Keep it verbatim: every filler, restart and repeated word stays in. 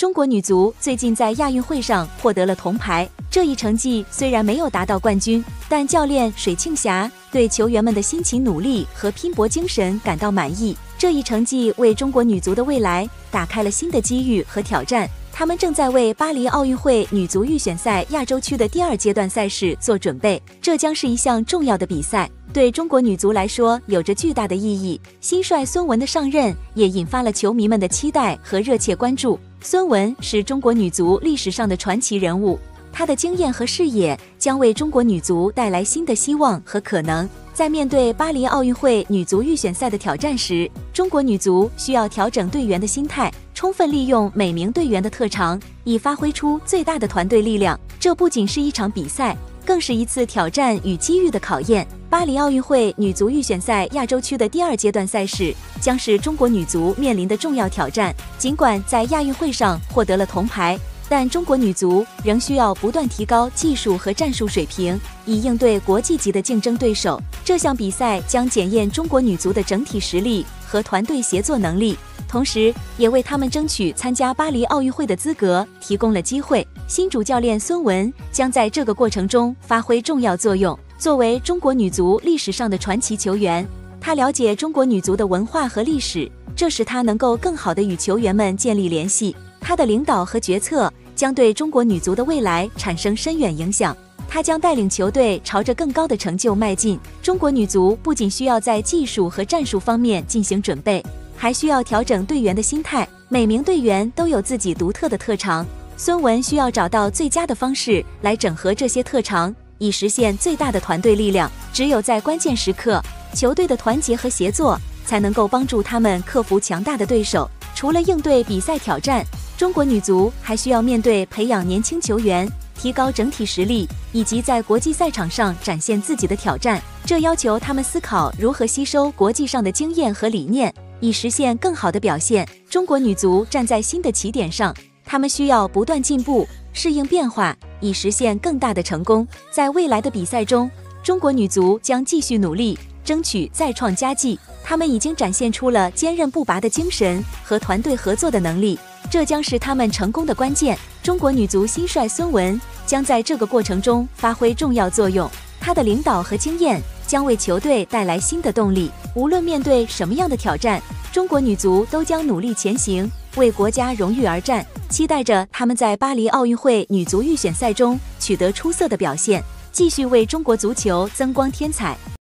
中国女足最近在亚运会上获得了铜牌，这一成绩虽然没有达到冠军，但教练水庆霞对球员们的辛勤努力和拼搏精神感到满意。这一成绩为中国女足的未来打开了新的机遇和挑战。他们正在为巴黎奥运会女足预选赛亚洲区的第二阶段赛事做准备，这将是一项重要的比赛，对中国女足来说有着巨大的意义。新帅孙雯的上任也引发了球迷们的期待和热切关注。孙雯是中国女足历史上的传奇人物，她的经验和视野将为中国女足带来新的希望和可能。在面对巴黎奥运会女足预选赛的挑战时，中国女足需要调整队员的心态，充分利用每名队员的特长，以发挥出最大的团队力量。这不仅是一场比赛，更是一次挑战与机遇的考验。巴黎奥运会女足预选赛亚洲区的第二阶段赛事将是中国女足面临的重要挑战。尽管在亚运会上获得了铜牌，但中国女足仍需要不断提高技术和战术水平，以应对国际级的竞争对手。这项比赛将检验中国女足的整体实力和团队协作能力，同时也为他们争取参加巴黎奥运会的资格提供了机会。新主教练孙雯将在这个过程中发挥重要作用。作为中国女足历史上的传奇球员，她了解中国女足的文化和历史，这使她能够更好地与球员们建立联系。她的领导和决策将对中国女足的未来产生深远影响。她将带领球队朝着更高的成就迈进。中国女足不仅需要在技术和战术方面进行准备，还需要调整队员的心态。每名队员都有自己独特的特长，孙雯需要找到最佳的方式来整合这些特长，以实现最大的团队力量。只有在关键时刻，球队的团结和协作才能够帮助他们克服强大的对手。除了应对比赛挑战，中国女足还需要面对培养年轻球员、提高整体实力，以及在国际赛场上展现自己的挑战。这要求他们思考如何吸收国际上的经验和理念，以实现更好的表现。中国女足站在新的起点上，他们需要不断进步，适应变化，以实现更大的成功。在未来的比赛中，中国女足将继续努力，争取再创佳绩。他们已经展现出了坚韧不拔的精神和团队合作的能力，这将是他们成功的关键。中国女足新帅孙雯将在这个过程中发挥重要作用，她的领导和经验将为球队带来新的动力。无论面对什么样的挑战，中国女足都将努力前行，为国家荣誉而战。期待着他们在巴黎奥运会女足预选赛中取得出色的表现，继续为中国足球增光添彩。